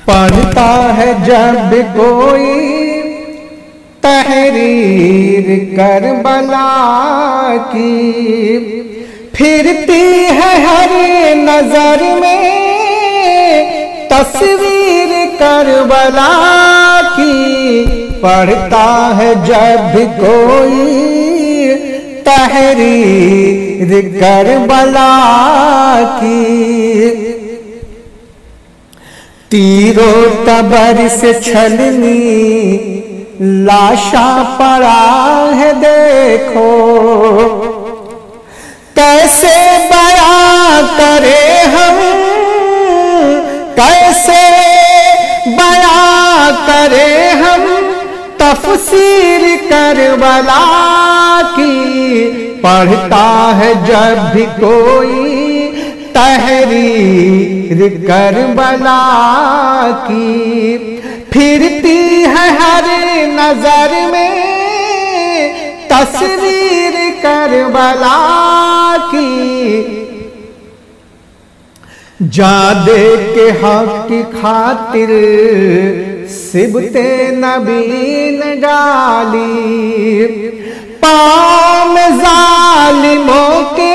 پڑھتا ہے جب کوئی تحریر کربلا کی، پھرتی ہے ہر نظر میں تصویر کربلا کی۔ پڑھتا ہے جب کوئی تحریر کربلا کی، تیر و تبر سے چھلنی لاشا پڑا ہے دیکھو، کیسے بیاں کرے ہم، کیسے بیاں کرے ہم تفسیر کربلا کی۔ پڑھتا ہے جب بھی کوئی تحریر کربلا کی، پھرتی ہے ہر نظر میں تصویر کربلا کی۔ جان دے کے حق کی خاطر صبت نبی نے ڈالی، پاؤں میں ظالموں کے،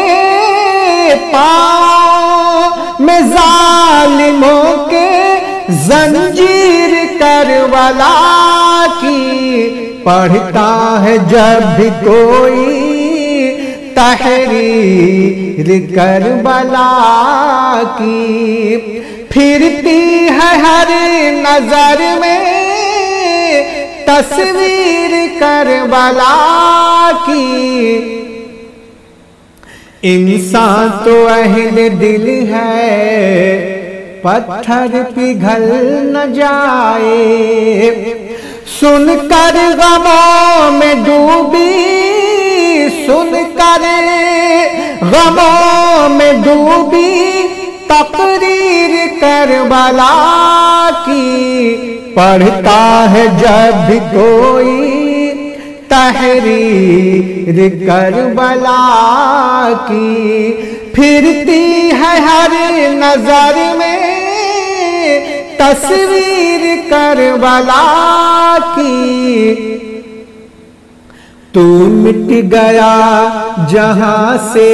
پاؤں میں ظالموں کے زنجیر کربلا کی۔ پڑھتا ہے جب بھی کوئی تحریر کربلا کی، پھرتی ہے ہر نظر میں تصویر کربلا کی۔ انسان تو اہل دل ہے پتھر پگھل نہ جائے، سن کر غموں میں ڈوبی، سن کر غموں میں ڈوبی تقریر کربلا کی۔ پڑھتا ہے جب بھی کوئی تحریر کربلا کی، پھرتی ہے ہر نظر میں تصویر کربلا کی۔ تو مٹ گیا جہاں سے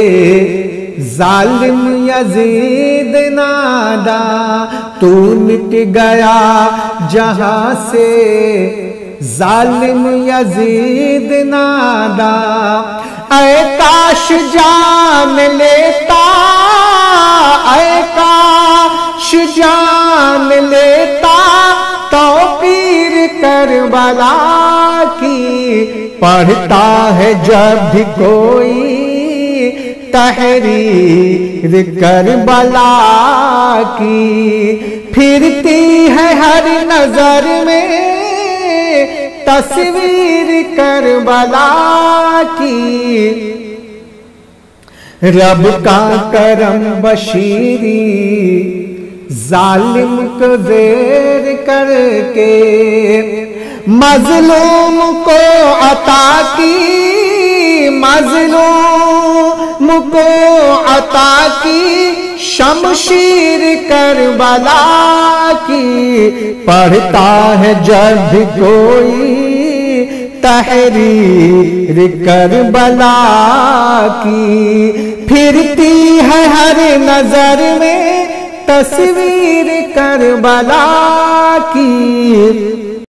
ظالم یزید نادا، تو مٹ گیا جہاں سے ظالم یزید نادا۔ اے کاش جان لیتا، اے کاش جان لیتا توقیر کربلا کی۔ پڑھتا ہے جب بھی کوئی تحریر کربلا کی، پھرتی ہے ہر نظر میں تصویر کربلا کی۔ رب کا کرم بشیری ظالم کو زیر کر کے، مظلوم کو عطا کی، مظلوم کو عطا کی شمشیر کربلا کی۔ پڑھتا ہے جب بھی کوئی تحریر کربلا کی، پھرتی ہے ہر نظر میں تصویر کربلا کی۔